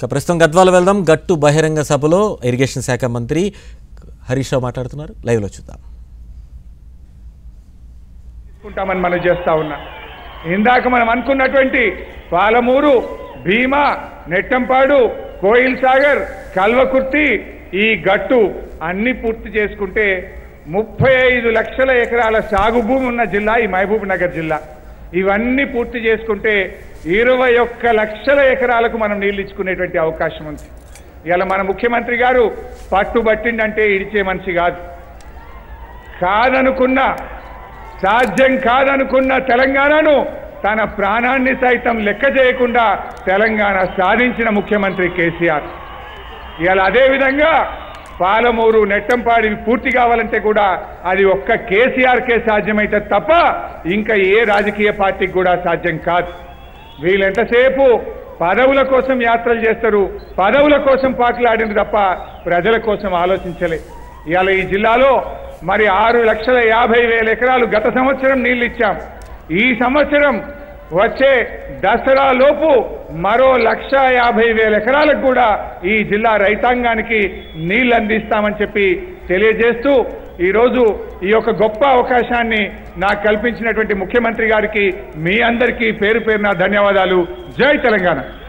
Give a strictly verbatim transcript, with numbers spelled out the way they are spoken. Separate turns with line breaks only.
ప్రస్తుతం గద్వాల వెళ్దాం. గట్టు బహిరంగ సభలో ఇరిగేషన్ శాఖ మంత్రి హరీష్ రావు మాట్లాడుతున్నారు. లైవ్ లో చూద్దాం.
తీసుకుంటామని మనం చేస్తా ఉన్నా. ఇందాక మనం అనుకున్నటువంటి పాలమూరు, భీమా, నెట్టంపాడు, కోయిల్ సాగర్, కల్వకుర్తి, ఈ గట్టు అన్ని పూర్తి చేసుకుంటే ముప్పై ఐదు లక్షల ఎకరాల సాగు భూమి ఉన్న జిల్లా ఈ మహబూబ్ నగర్ జిల్లా. ఇవన్నీ పూర్తి చేసుకుంటే ఇరవై ఒక్క లక్షల ఎకరాలకు మనం నీళ్ళు ఇచ్చుకునేటువంటి అవకాశం ఉంది. ఇలా మన ముఖ్యమంత్రి గారు పట్టుబట్టిండంటే ఇడిచే మనిషి కాదు. కాదనుకున్న, సాధ్యం కాదనుకున్న తెలంగాణను తన ప్రాణాన్ని సైతం లెక్క చేయకుండా తెలంగాణ సాధించిన ముఖ్యమంత్రి కేసీఆర్. ఇలా అదేవిధంగా పాలమూరు, నెట్టంపాడి పూర్తి కావాలంటే కూడా అది ఒక్క కేసీఆర్కే సాధ్యమైతే తప్ప ఇంకా ఏ రాజకీయ పార్టీకి కూడా సాధ్యం కాదు. వీళ్ళెంతసేపు పదవుల కోసం యాత్రలు చేస్తారు, పదవుల కోసం పాకులాడింది తప్ప ప్రజల కోసం ఆలోచించలే. ఇవాళ ఈ జిల్లాలో మరి ఆరు లక్షల యాభై వేల ఎకరాలు గత సంవత్సరం నీళ్ళు ఇచ్చాం. ఈ సంవత్సరం వచ్చే దసరా లోపు మరో లక్ష యాభై వేల ఎకరాలకు కూడా ఈ జిల్లా రైతాంగానికి నీళ్లు అందిస్తామని చెప్పి తెలియజేస్తూ ఈరోజు ఈ యొక్క గొప్ప అవకాశాన్ని నాకు కల్పించినటువంటి ముఖ్యమంత్రి గారికి మీ అందరికీ పేరు పేరున ధన్యవాదాలు. జై తెలంగాణ.